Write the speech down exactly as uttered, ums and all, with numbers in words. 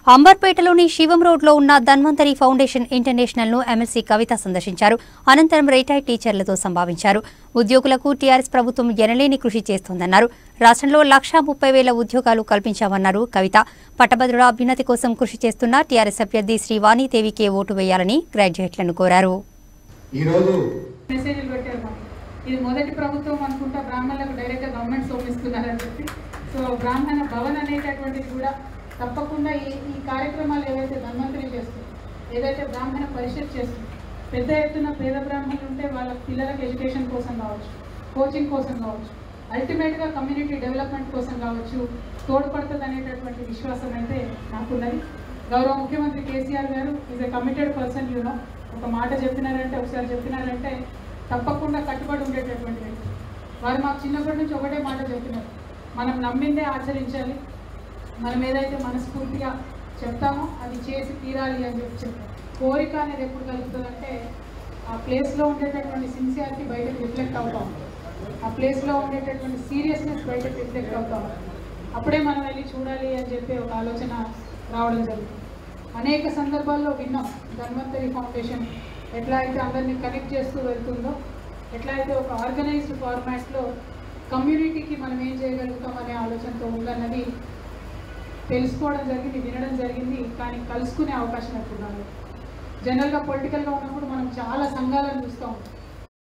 అంబర్పేటలోని శివం రోడ్లో ఉన్న Dhanvantari foundation international ను ఎమ్మెల్సీ కవిత సందర్శించారు. అనంతరం రిటైర్డ్ టీచర్లతో సంభావించారు. ఉద్యోగులకు టీఆర్ఎస్ ప్రభుత్వం ఎనలేని కృషి చేస్తోందన్నారు. రాష్ట్రంలో లక్షా ముప్పై వేల ఉద్యోగాలు కల్పించామన్నారు కవిత. పట్టభద్రుల అభ్యున్నతి కోసం కృషి చేస్తున్న టీఆర్ఎస్ అభ్యర్థి శ్రీ వాణిదేవికే ఓటు వేయాలని గ్రాడ్యుయేట్లను కోరారు. ఇది మొదటి ప్రభుత్వం అనుకుంటా బ్రాహ్మణులకు డైరెక్ట్ గా గవర్నమెంట్ సోమిస్తున్నారని చెప్పి సో బ్రాహ్మణ భవన్ అనేటటువంటిది కూడా తప్పకుండా ఈ ఈ కార్యక్రమాలు ఏవైతే ధన్వంతరి చేస్తుంది, ఏదైతే బ్రాహ్మణ పరిషత్ చేస్తుంది, పెద్ద ఎత్తున పేద బ్రాహ్మణులు ఉంటే వాళ్ళ పిల్లలకు ఎడ్యుకేషన్ కోసం కావచ్చు, కోచింగ్ కోసం కావచ్చు, అల్టిమేట్గా కమ్యూనిటీ డెవలప్మెంట్ కోసం కావచ్చు తోడ్పడుతుంది అనేటటువంటి విశ్వాసం అయితే నాకున్నది. గౌరవ ముఖ్యమంత్రి కేసీఆర్ గారు is a committed person. You know ఒక మాట చెప్పినారంటే ఒకసారి చెప్పినారంటే తప్పకుండా కట్టుబడి ఉండేటటువంటి వ్యక్తి. వారు మాకు చిన్నప్పటి నుంచి ఒకటే మాట చెప్పినారు, మనం నమ్మిందే ఆచరించాలి, మనం ఏదైతే మనస్ఫూర్తిగా చెప్తామో అది చేసి తీరాలి అని చెప్పి చెప్పారు. కోరిక అనేది ఎప్పుడు కలుగుతుందంటే ఆ ప్లేస్లో ఉండేటటువంటి సిన్సియారిటీ బయటకు రిఫ్లెక్ట్ అవుతాం, ఆ ప్లేస్లో ఉండేటటువంటి సీరియస్నెస్ బయటకు రిఫ్లెక్ట్ అవుతాం. అప్పుడే మనం వెళ్ళి చూడాలి అని చెప్పి ఒక ఆలోచన రావడం జరుగుతుంది. అనేక సందర్భాల్లో విన్నాం ధన్వంతరి ఫౌండేషన్ ఎట్లా అయితే అందరినీ కనెక్ట్ చేస్తూ వెళ్తుందో, ఎట్లా అయితే ఒక ఆర్గనైజ్డ్ ఫార్మాట్లో కమ్యూనిటీకి మనం ఏం చేయగలుగుతాం అనే ఆలోచనతో ఉందన్నది తెలుసుకోవడం జరిగింది, వినడం జరిగింది. కానీ కలుసుకునే అవకాశం ఎప్పుడు రాలేదు. జనరల్గా పొలిటికల్గా ఉన్నప్పుడు మనం చాలా సంఘాలను చూస్తూ ఉంటాం.